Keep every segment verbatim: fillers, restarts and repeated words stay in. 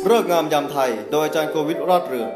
ฤกษ์งามยามไทยโดยอาจารย์โกวิทรอดเรือง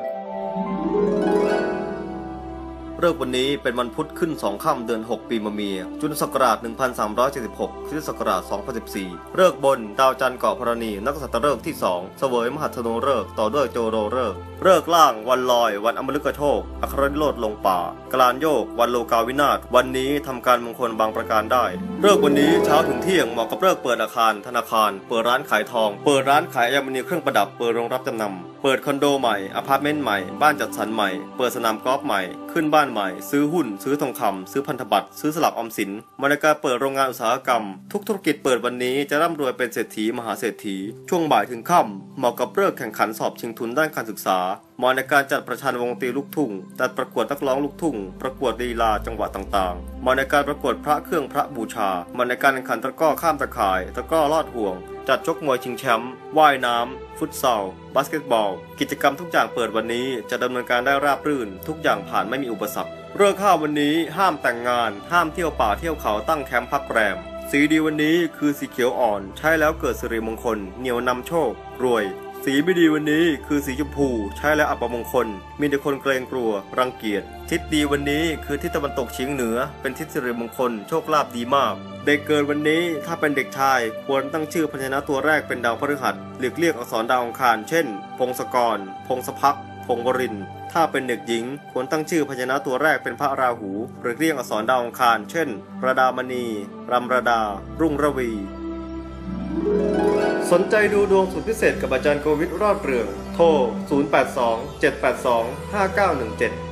ฤกษ์วันนี้เป็นวันพุธขึ้นสองค่ำเดือนหกปีมะเมียจุลศักราชหนึ่งพันสามร้อยเจ็ดสิบหกคริสตศักราชสองพันสิบสี่ฤกษ์บนดาวจันทร์เกาะพรณีนักษัตริย์ฤกษ์ที่สองเสวยมหัธนูฤกษ์ต่อด้วยโจโรฤกษ์ฤกษ์ล่างวันลอยวันอมฤกโชคอัครนิโรธลงป่ากลานโยกวันโลกาวินาศวันนี้ทำการมงคลบางประการได้ฤกษ์วันนี้เช้าถึงเที่ยงเหมาะกับฤกษ์เปิดอาคารธนาคารเปิดร้านขายทองเปิดร้านขายอัญมณีเครื่องประดับเปิดโรงรับจำนำเปิดคอนโดใหม่อพาร์ตเมนต์ใหม่บ้านจัดสรรใหม่เปิดสนามกอล์ฟใหม่ขึ้นบ้านใหม่ซื้อหุ้นซื้อทองคำซื้อพันธบัตรซื้อสลักออมสินมาในการเปิดโรงงานอุตสาหกรรมทุกธุรกิจเปิดวันนี้จะร่ำรวยเป็นเศรษฐีมหาเศรษฐีช่วงบ่ายถึงค่ำเหมาะกับฤกษ์แข่งขันสอบชิงทุนด้านการศึกษาเหมาะในการจัดประชันวงดนตรีลูกทุ่งจัดประกวดนักร้องลูกทุ่งประกวดลีลาจังหวะต่างๆเหมาะในการประกวดพระเครื่องพระบูชาเหมาะในการแข่งขันตะกร้อข้ามตะข่ายตะกร้อลอดห่วงจัดชกมวยชิงแชมป์ว่ายน้ำฟุตซอลบาสเกตบอลกิจกรรมทุกอย่างเปิดวันนี้จะดำเนินการได้ราบรื่นทุกอย่างผ่านไม่มีอุปสรรคฤกษ์ห้าวันนี้ห้ามแต่งงานห้ามเที่ยวป่าเที่ยวเขาตั้งแคมป์พักแรมสีดีวันนี้คือสีเขียวอ่อนใช้แล้วเกิดสิริมงคลเหนี่ยวนำโชครวยสีไม่ดีวันนี้คือสีชมพูใช้แล้วอัปมงคลมีแต่คนเกรงกลัวรังเกียจทิศดีวันนี้คือทิศตะวันตกเฉียงเหนือเป็นทิศสิริมงคลโชคลาภดีมากเด็กเกิดวันนี้ถ้าเป็นเด็กชายควรตั้งชื่อพยัญชนะตัวแรกเป็นดาวพฤหัสหลีกเลี่ยงอักษรดาวอังคารเช่นพงศกรพงศพักพงวรินทร์ถ้าเป็นเด็กหญิงควรตั้งชื่อพยัญชนะตัวแรกเป็นพระราหูหรือเรียกอักษรดาวอังคารเช่นระดามณีรำระดารุ่งระวีสนใจดูดวงสุดพิเศษกับอาจารย์โกวิทรอดเรืองโทรศูนย์ แปด สอง เจ็ด แปด สอง ห้า เก้า หนึ่ง เจ็ด